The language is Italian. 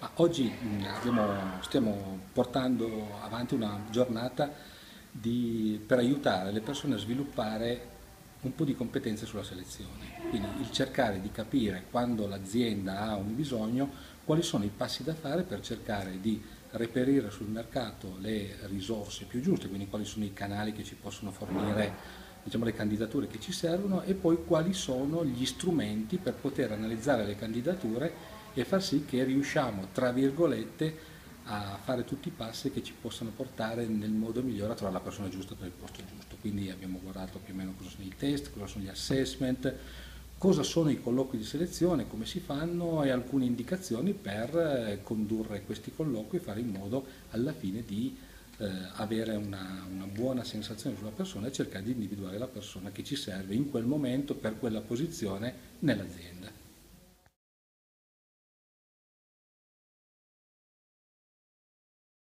Oggi stiamo portando avanti una giornata per aiutare le persone a sviluppare un po' di competenze sulla selezione, quindi il cercare di capire quando l'azienda ha un bisogno, quali sono i passi da fare per cercare di reperire sul mercato le risorse più giuste, quindi quali sono i canali che ci possono fornire, diciamo, le candidature che ci servono e poi quali sono gli strumenti per poter analizzare le candidature e far sì che riusciamo, tra virgolette, a fare tutti i passi che ci possano portare nel modo migliore a trovare la persona giusta per il posto giusto. Quindi abbiamo guardato più o meno cosa sono i test, cosa sono gli assessment, cosa sono i colloqui di selezione, come si fanno e alcune indicazioni per condurre questi colloqui e fare in modo alla fine di avere una buona sensazione sulla persona e cercare di individuare la persona che ci serve in quel momento per quella posizione nell'azienda.